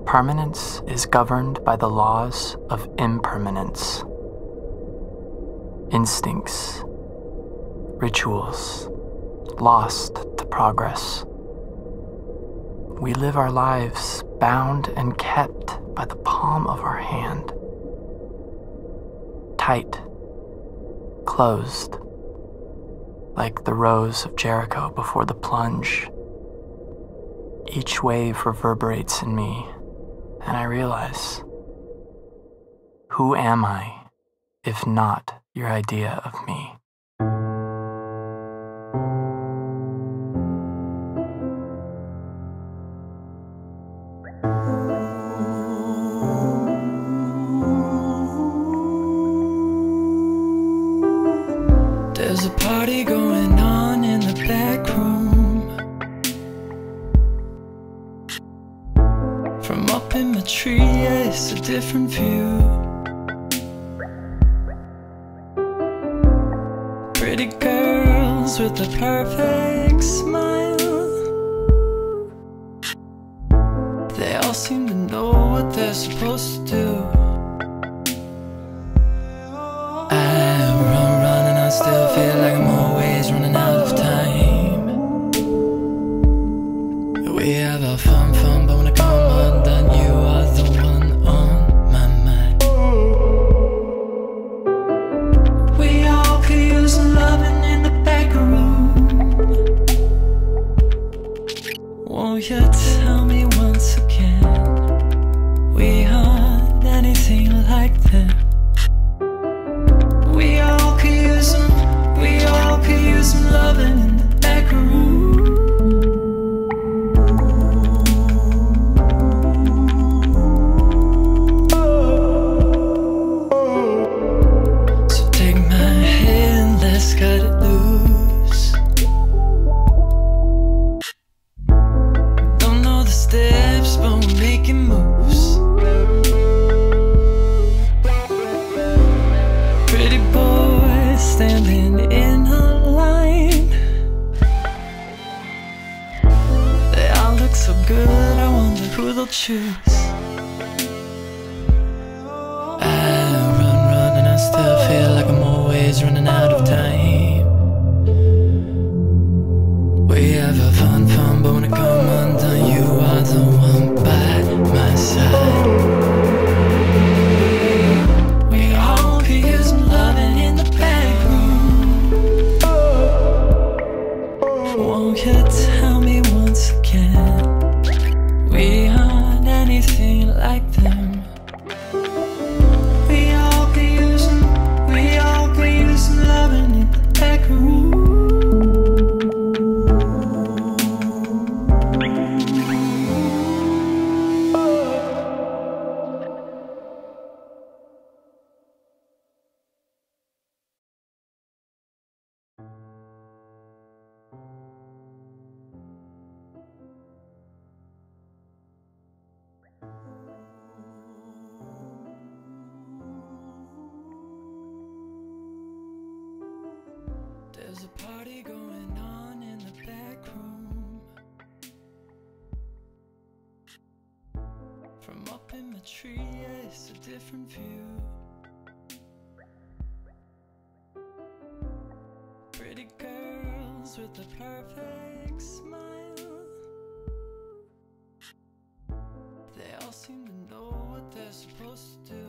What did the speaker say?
Permanence is governed by the laws of impermanence. Instincts, rituals, lost to progress. We live our lives bound and kept by the palm of our hand. Tight, closed, like the rows of Jericho before the plunge. Each wave reverberates in me, and I realize, who am I if not your idea of me? There's a party going on in the back room. From up in the tree, yeah, it's a different view. Pretty girls with a perfect smile. They all seem to know what they're supposed to do. I still feel like I'm always running out of time. We have our fun, but when I come undone, you are the one on my mind. We all could use some loving in the back room. Won't you tell me once again, we aren't anything like them? We all could use some loving in the back room. So take my hand, let's cut it loose. Don't know the steps, but we're making moves. Pretty boy standing in a line. They all look so good, I wonder who they'll choose. I run, and I still feel like I'm always running out of time. We have our fun, but when I come undone, you are the one by my side. We all could use some loving in the back room. Won't you tell me once again, we aren't anything like them? We all could use some loving in the back room. There's a party going on in the back room. From up in the tree, yeah, it's a different view. Pretty girls with a perfect smile. They all seem to know what they're supposed to do.